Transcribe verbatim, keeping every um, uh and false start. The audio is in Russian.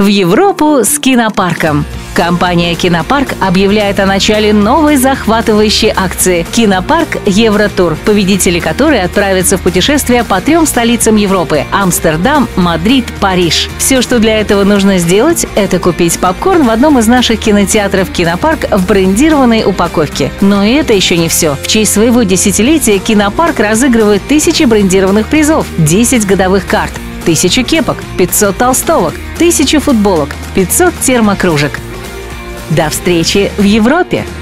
В Европу с кинопарком. Компания «Кинопарк» объявляет о начале новой захватывающей акции «Кинопарк Евротур», победители которой отправятся в путешествие по трем столицам Европы – Амстердам, Мадрид, Париж. Все, что для этого нужно сделать – это купить попкорн в одном из наших кинотеатров «Кинопарк» в брендированной упаковке. Но и это еще не все. В честь своего десятилетия «Кинопарк» разыгрывает тысячи брендированных призов, десять годовых карт, тысячу кепок, пятьсот толстовок, тысячу футболок, пятьсот термокружек. До встречи в Европе!